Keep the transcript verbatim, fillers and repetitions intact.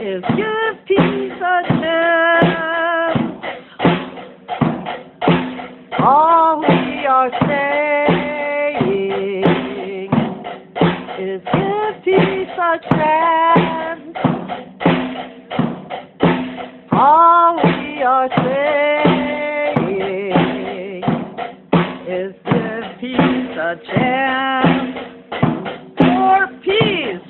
is give peace a chance. All we are saying is give peace a chance. All we are saying is give peace a chance. For peace.